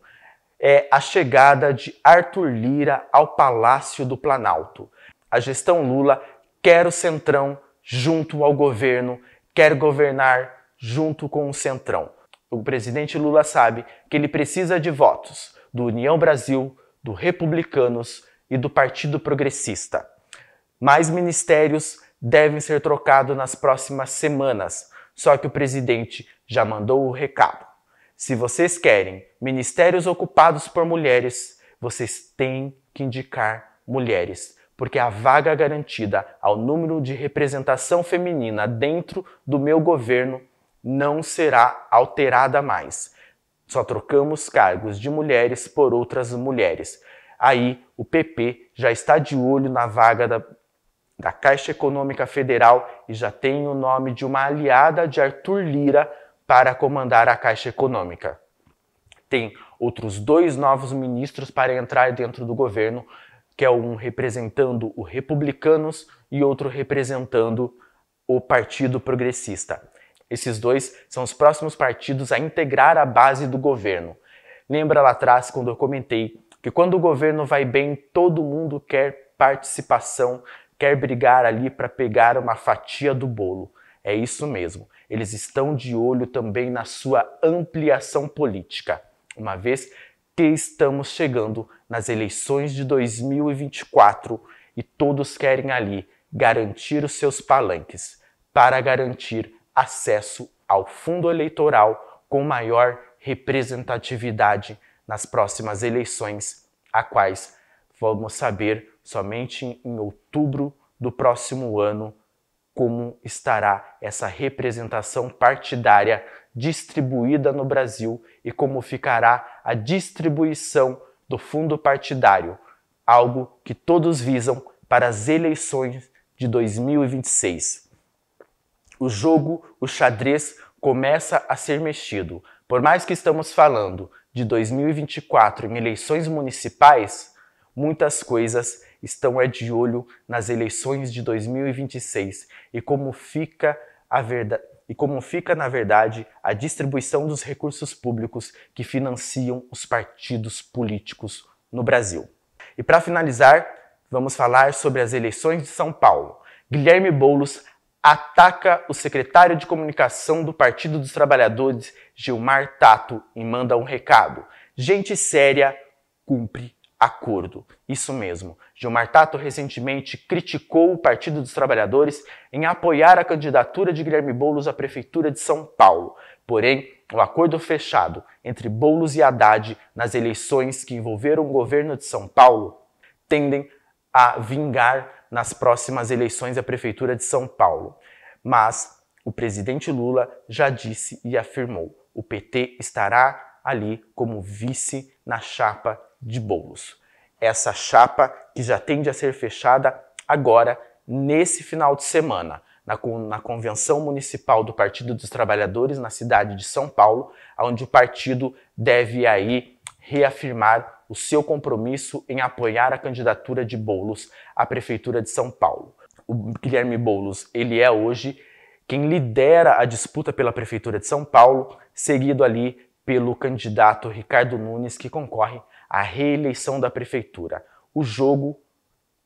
É a chegada de Arthur Lira ao Palácio do Planalto. A gestão Lula quer o Centrão junto ao governo, quer governar junto com o Centrão. O presidente Lula sabe que ele precisa de votos do União Brasil, do Republicanos e do Partido Progressista. Mais ministérios devem ser trocados nas próximas semanas, só que o presidente já mandou o recado. Se vocês querem ministérios ocupados por mulheres, vocês têm que indicar mulheres, porque a vaga garantida ao número de representação feminina dentro do meu governo não será alterada mais. Só trocamos cargos de mulheres por outras mulheres. Aí o P P já está de olho na vaga da, da Caixa Econômica Federal e já tem o nome de uma aliada de Arthur Lira para comandar a Caixa Econômica. Tem outros dois novos ministros para entrar dentro do governo, que é um representando o Republicanos e outro representando o Partido Progressista. Esses dois são os próximos partidos a integrar a base do governo. Lembra lá atrás quando eu comentei que quando o governo vai bem, todo mundo quer participação, quer brigar ali para pegar uma fatia do bolo. É isso mesmo. Eles estão de olho também na sua ampliação política, uma vez que estamos chegando nas eleições de dois mil e vinte e quatro e todos querem ali garantir os seus palanques para garantir acesso ao fundo eleitoral com maior representatividade nas próximas eleições, a quais vamos saber somente em outubro do próximo ano como estará essa representação partidária distribuída no Brasil e como ficará a distribuição do fundo partidário, algo que todos visam para as eleições de dois mil e vinte e seis. O jogo, o xadrez, começa a ser mexido. Por mais que estamos falando de dois mil e vinte e quatro em eleições municipais, muitas coisas estão é de olho nas eleições de dois mil e vinte e seis e como fica a verdade e como fica na verdade a distribuição dos recursos públicos que financiam os partidos políticos no Brasil. E para finalizar, vamos falar sobre as eleições de São Paulo. Guilherme Boulos ataca o secretário de comunicação do Partido dos Trabalhadores, Gilmar Tato, e manda um recado: gente séria cumpre acordo. Isso mesmo. Gilmar Tato recentemente criticou o Partido dos Trabalhadores em apoiar a candidatura de Guilherme Boulos à Prefeitura de São Paulo. Porém, o acordo fechado entre Boulos e Haddad nas eleições que envolveram o governo de São Paulo tendem a vingar nas próximas eleições à Prefeitura de São Paulo. Mas o presidente Lula já disse e afirmou: o P T estará ali como vice na chapa de Boulos. Essa chapa que já tende a ser fechada agora, nesse final de semana, na, na Convenção Municipal do Partido dos Trabalhadores na cidade de São Paulo, onde o partido deve aí reafirmar o seu compromisso em apoiar a candidatura de Boulos à Prefeitura de São Paulo. O Guilherme Boulos, ele é hoje quem lidera a disputa pela Prefeitura de São Paulo, seguido ali pelo candidato Ricardo Nunes, que concorre à reeleição da Prefeitura. O jogo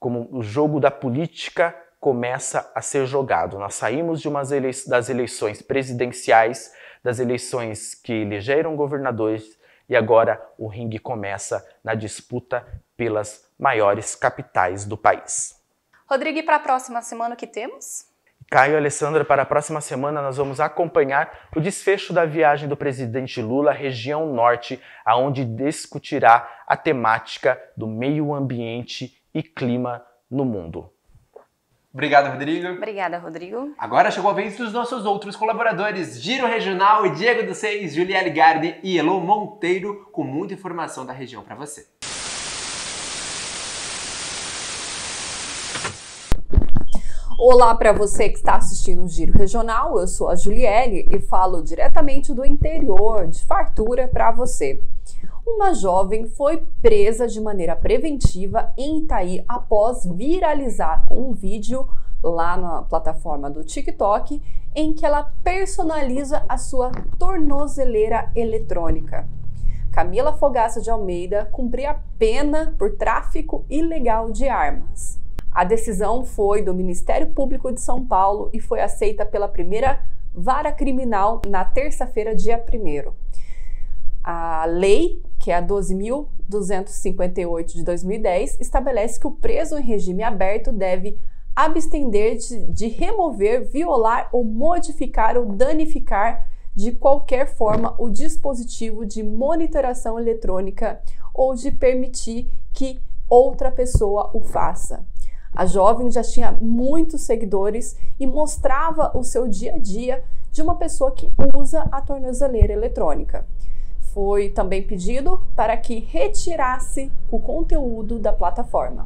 como o jogo da política começa a ser jogado. Nós saímos de umas ele- das eleições presidenciais, das eleições que elegeram governadores, e agora o ringue começa na disputa pelas maiores capitais do país. Rodrigo, e para a próxima semana o que temos? Caio e Alessandra, para a próxima semana nós vamos acompanhar o desfecho da viagem do presidente Lula à região norte, aonde discutirá a temática do meio ambiente e clima no mundo. Obrigado, Rodrigo. Obrigada, Rodrigo. Agora chegou a vez dos nossos outros colaboradores, Giro Regional e Diego dos Seis, Julielle Gardi e Elô Monteiro, com muita informação da região para você. Olá para você que está assistindo o Giro Regional, eu sou a Julielle e falo diretamente do interior de Fartura para você. Uma jovem foi presa de maneira preventiva em Itaí após viralizar um vídeo lá na plataforma do TikTok em que ela personaliza a sua tornozeleira eletrônica. Camila Fogaça de Almeida cumpria pena por tráfico ilegal de armas. A decisão foi do Ministério Público de São Paulo e foi aceita pela primeira vara criminal na terça-feira, dia primeiro. A lei, que é a doze mil duzentos e cinquenta e oito de dois mil e dez, estabelece que o preso em regime aberto deve abstender de, de remover, violar ou modificar ou danificar de qualquer forma o dispositivo de monitoração eletrônica ou de permitir que outra pessoa o faça. A jovem já tinha muitos seguidores e mostrava o seu dia a dia de uma pessoa que usa a tornozeleira eletrônica. Foi também pedido para que retirasse o conteúdo da plataforma.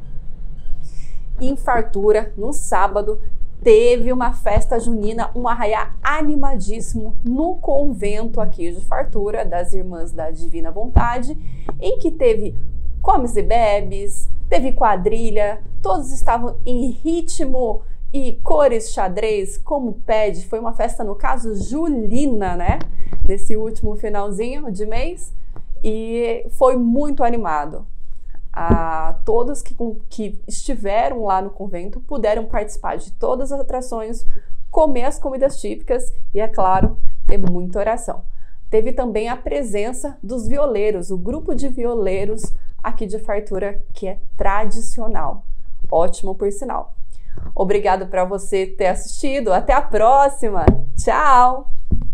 Em Fartura, no sábado, teve uma festa junina, um arraiá animadíssimo no convento aqui de Fartura, das Irmãs da Divina Vontade, em que teve comes e bebes, teve quadrilha, todos estavam em ritmo e cores xadrez, como pede. Foi uma festa, no caso, julina, né? Nesse último finalzinho de mês, e foi muito animado. Ah, todos que, que estiveram lá no convento puderam participar de todas as atrações, comer as comidas típicas e, é claro, ter muita oração. Teve também a presença dos violeiros, o grupo de violeiros aqui de Fartura, que é tradicional. Ótimo, por sinal. Obrigado para você ter assistido. Até a próxima. Tchau!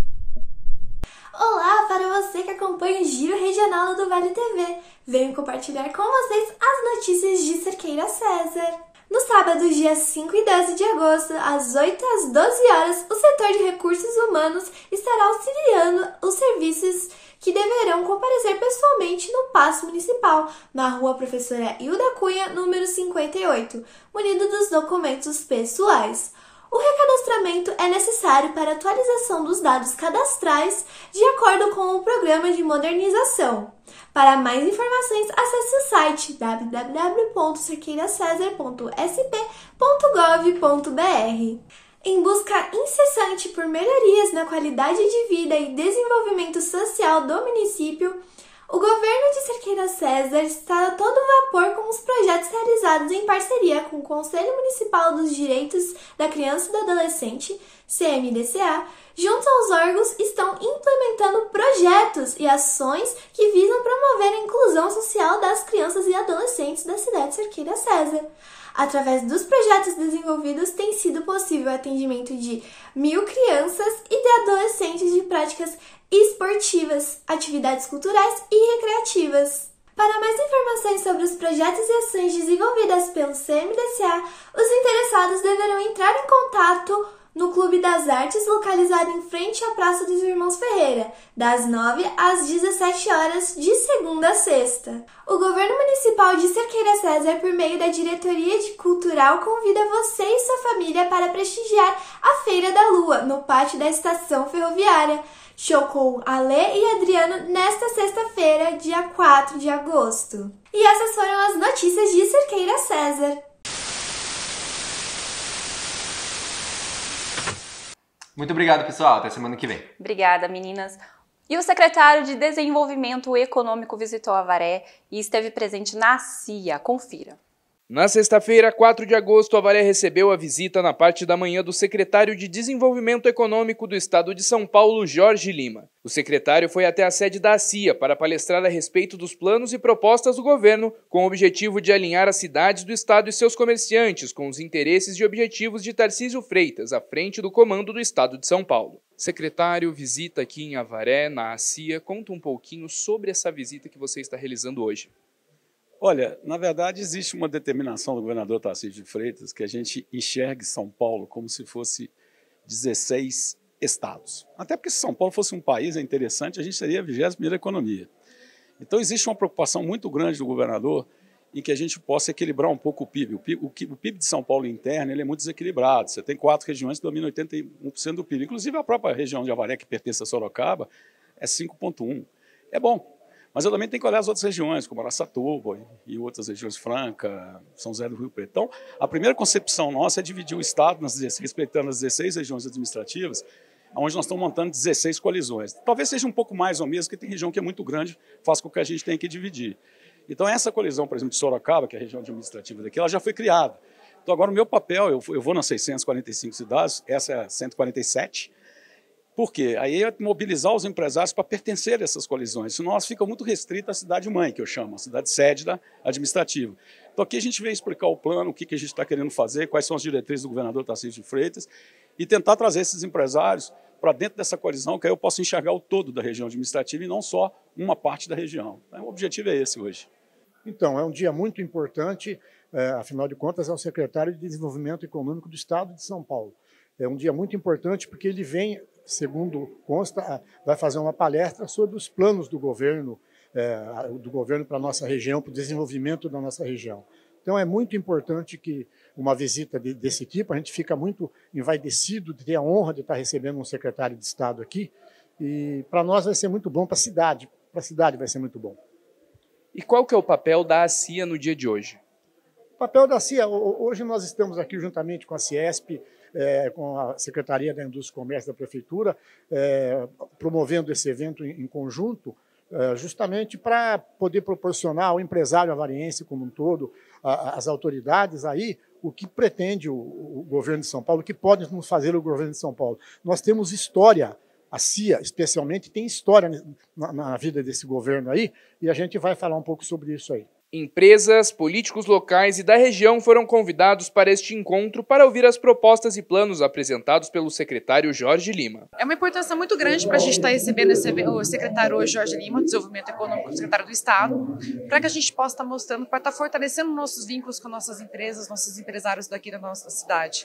Olá para você que acompanha o Giro Regional do Vale T V. Venho compartilhar com vocês as notícias de Cerqueira César. No sábado, dia cinco e doze de agosto, às oito às doze horas, o setor de recursos humanos estará auxiliando os serviços que deverão comparecer pessoalmente no Paço Municipal, na rua Professora Hilda Cunha, número cinquenta e oito, munido dos documentos pessoais. O recadastramento é necessário para atualização dos dados cadastrais de acordo com o Programa de Modernização. Para mais informações, acesse o site w w w ponto cerqueira cesar ponto s p ponto gov ponto b r. Em busca incessante por melhorias na qualidade de vida e desenvolvimento social do município, o governo de Cerqueira César está a todo vapor com os projetos realizados em parceria com o Conselho Municipal dos Direitos da Criança e do Adolescente, C M D C A, junto aos órgãos estão implementando projetos e ações que visam promover a inclusão social das crianças e adolescentes da cidade de Cerqueira César. Através dos projetos desenvolvidos, tem sido possível o atendimento de mil crianças e de adolescentes de práticas esportivas, atividades culturais e recreativas. Para mais informações sobre os projetos e ações desenvolvidas pelo C M D C A, os interessados deverão entrar em contato no Clube das Artes, localizado em frente à Praça dos Irmãos Ferreira, das nove às dezessete horas, de segunda a sexta. O Governo Municipal de Cerqueira César, por meio da Diretoria de Cultural, convida você e sua família para prestigiar a Feira da Lua, no pátio da Estação Ferroviária. Show com Alê e Adriano nesta sexta-feira, dia quatro de agosto. E essas foram as notícias de Cerqueira César. Muito obrigado, pessoal. Até semana que vem. Obrigada, meninas. E o secretário de Desenvolvimento Econômico visitou Avaré e esteve presente na C I A. Confira. Na sexta-feira, quatro de agosto, Avaré recebeu a visita na parte da manhã do secretário de Desenvolvimento Econômico do Estado de São Paulo, Jorge Lima. O secretário foi até a sede da A C I A para palestrar a respeito dos planos e propostas do governo, com o objetivo de alinhar as cidades do estado e seus comerciantes com os interesses e objetivos de Tarcísio Freitas, à frente do comando do Estado de São Paulo. Secretário, visita aqui em Avaré, na A C I A. Conta um pouquinho sobre essa visita que você está realizando hoje. Olha, na verdade existe uma determinação do governador Tarcísio de Freitas que a gente enxergue São Paulo como se fosse dezesseis estados. Até porque se São Paulo fosse um país, é interessante, a gente seria a vigésima primeira economia. Então existe uma preocupação muito grande do governador em que a gente possa equilibrar um pouco o P I B. O P I B, o P I B de São Paulo interno ele é muito desequilibrado. Você tem quatro regiões que dominam oitenta e um por cento do P I B. Inclusive a própria região de Avaré, que pertence a Sorocaba, é cinco vírgula um por cento. É bom. Mas eu também tenho que olhar as outras regiões, como Araçatuba e outras regiões, Franca, São José do Rio Preto. Então, a primeira concepção nossa é dividir o Estado, nas dezesseis, respeitando as dezesseis regiões administrativas, onde nós estamos montando dezesseis colisões. Talvez seja um pouco mais ou menos, porque tem região que é muito grande, faz com que a gente tenha que dividir. Então, essa colisão, por exemplo, de Sorocaba, que é a região administrativa daqui, ela já foi criada. Então, agora o meu papel, eu, eu vou nas seiscentas e quarenta e cinco cidades, essa é a cento e quarenta e sete. Por quê? Aí é mobilizar os empresários para pertencer a essas colisões, senão elas ficam muito restritas à cidade-mãe, que eu chamo, a cidade-sede da administrativa. Então aqui a gente vem explicar o plano, o que, que a gente está querendo fazer, quais são as diretrizes do governador Tarcísio de Freitas, e tentar trazer esses empresários para dentro dessa colisão, que aí eu possa enxergar o todo da região administrativa e não só uma parte da região. Então, o objetivo é esse hoje. Então, é um dia muito importante, é, afinal de contas, é o secretário de Desenvolvimento Econômico do Estado de São Paulo. É um dia muito importante porque ele vem, segundo consta, vai fazer uma palestra sobre os planos do governo, é, do governo para a nossa região, para o desenvolvimento da nossa região. Então é muito importante que uma visita de, desse tipo, a gente fica muito envaidecido de ter a honra de estar recebendo um secretário de Estado aqui, e para nós vai ser muito bom, para a cidade, para a cidade vai ser muito bom. E qual que é o papel da A C I A no dia de hoje? O papel da A C I A, hoje nós estamos aqui juntamente com a Ciesp, É, com a Secretaria da Indústria e Comércio da Prefeitura, é, promovendo esse evento em, em conjunto, é, justamente para poder proporcionar ao empresário avariense como um todo, a, as autoridades aí, o que pretende o, o governo de São Paulo, o que pode nos fazer o governo de São Paulo. Nós temos história, a C I A especialmente tem história na, na vida desse governo aí, e a gente vai falar um pouco sobre isso aí. Empresas, políticos locais e da região foram convidados para este encontro para ouvir as propostas e planos apresentados pelo secretário Jorge Lima. É uma importância muito grande para a gente estar recebendo esse, o secretário hoje, Jorge Lima, Desenvolvimento Econômico, secretário do Estado, para que a gente possa estar mostrando, para estar fortalecendo nossos vínculos com nossas empresas, nossos empresários daqui da nossa cidade.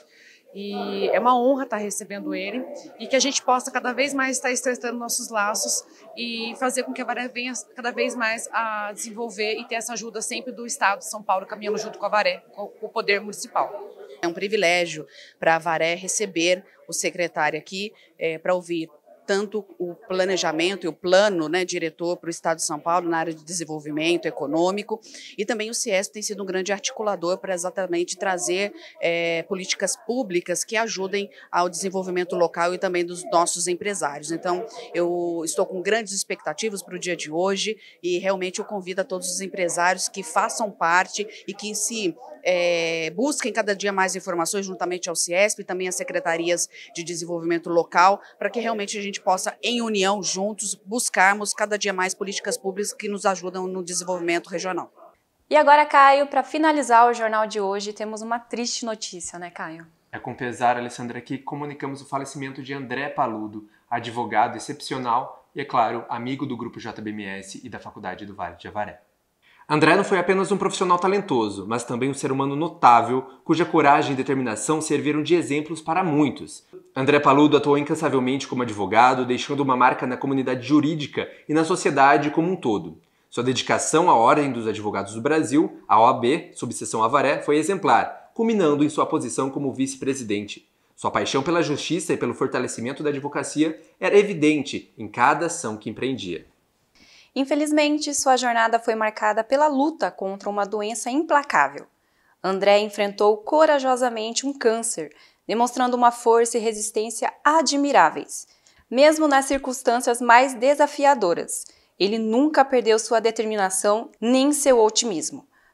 E é uma honra estar recebendo ele e que a gente possa cada vez mais estar estreitando nossos laços e fazer com que a Avaré venha cada vez mais a desenvolver e ter essa ajuda sempre do Estado de São Paulo, caminhando junto com a Avaré, com o poder municipal. É um privilégio para a Avaré receber o secretário aqui é, para ouvir tanto o planejamento e o plano, né, diretor para o Estado de São Paulo na área de desenvolvimento econômico, e também o Ciesp tem sido um grande articulador para exatamente trazer é, políticas públicas que ajudem ao desenvolvimento local e também dos nossos empresários. Então, eu estou com grandes expectativas para o dia de hoje e realmente eu convido a todos os empresários que façam parte e que se É, busquem cada dia mais informações juntamente ao Ciesp e também às secretarias de desenvolvimento local, para que realmente a gente possa, em união, juntos, buscarmos cada dia mais políticas públicas que nos ajudam no desenvolvimento regional. E agora, Caio, para finalizar o jornal de hoje, temos uma triste notícia, né, Caio? É com pesar, Alessandra, que comunicamos o falecimento de André Paludo, advogado excepcional e, é claro, amigo do Grupo J B M S e da Faculdade do Vale de Avaré. André não foi apenas um profissional talentoso, mas também um ser humano notável, cuja coragem e determinação serviram de exemplos para muitos. André Paludo atuou incansavelmente como advogado, deixando uma marca na comunidade jurídica e na sociedade como um todo. Sua dedicação à Ordem dos Advogados do Brasil, a O A B, subseção Avaré, foi exemplar, culminando em sua posição como vice-presidente. Sua paixão pela justiça e pelo fortalecimento da advocacia era evidente em cada ação que empreendia. Infelizmente, sua jornada foi marcada pela luta contra uma doença implacável. André enfrentou corajosamente um câncer, demonstrando uma força e resistência admiráveis. Mesmo nas circunstâncias mais desafiadoras, ele nunca perdeu sua determinação nem seu otimismo.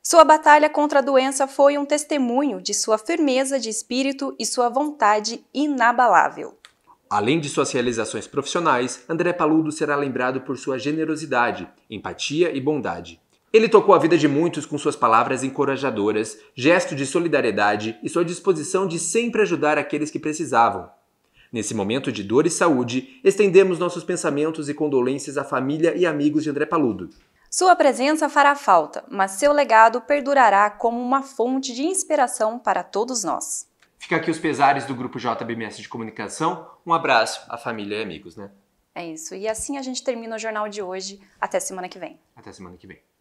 Sua batalha contra a doença foi um testemunho de sua firmeza de espírito e sua vontade inabalável. Além de suas realizações profissionais, André Paludo será lembrado por sua generosidade, empatia e bondade. Ele tocou a vida de muitos com suas palavras encorajadoras, gesto de solidariedade e sua disposição de sempre ajudar aqueles que precisavam. Nesse momento de dor e saúde, estendemos nossos pensamentos e condolências à família e amigos de André Paludo. Sua presença fará falta, mas seu legado perdurará como uma fonte de inspiração para todos nós. Fica aqui os pesares do Grupo J B M S de Comunicação. Um abraço à família e amigos, né? É isso. E assim a gente termina o jornal de hoje. Até semana que vem. Até semana que vem.